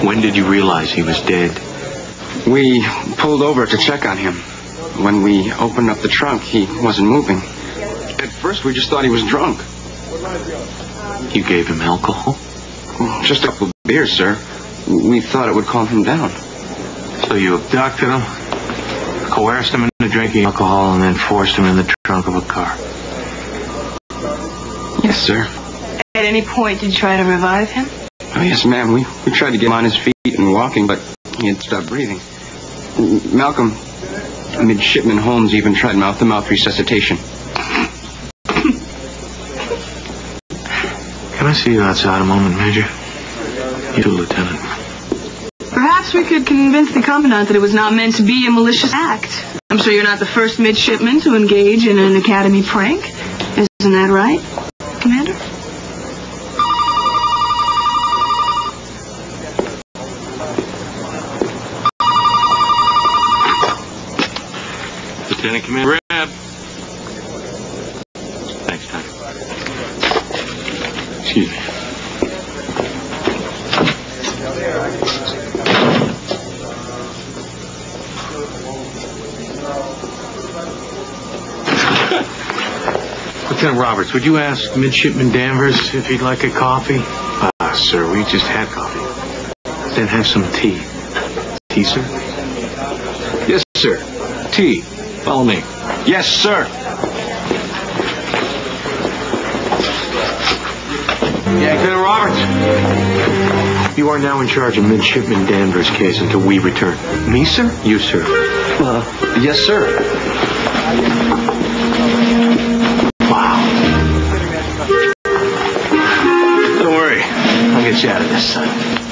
When did you realize he was dead? We pulled over to check on him. When we opened up the trunk, he wasn't moving. At first, we just thought he was drunk. You gave him alcohol? Just a couple of beers, sir. We thought it would calm him down. So you abducted him, coerced him into drinking alcohol, and then forced him in the trunk of a car? Yes, sir. At any point, did you try to revive him? Oh, yes, ma'am. We tried to get him on his feet and walking, but he had stopped breathing. Malcolm, Midshipman Holmes even tried mouth-to-mouth resuscitation. Can I see you outside a moment, Major? You too, Lieutenant. Perhaps we could convince the Commandant that it was not meant to be a malicious act. I'm sure you're not the first midshipman to engage in an academy prank. Isn't that right, Commander? Lieutenant Commander Rab. Thanks, Tom. Excuse me. Lieutenant Roberts, would you ask Midshipman Danvers if he'd like a coffee? Sir, we just had coffee. Then have some tea. Tea, sir? Yes, sir. Tea. Follow me. Yes, sir. Lieutenant Roberts. You are now in charge of Midshipman Danvers' case until we return. Me, sir? You, sir. Yes, sir. Wow. Don't worry. I'll get you out of this, son.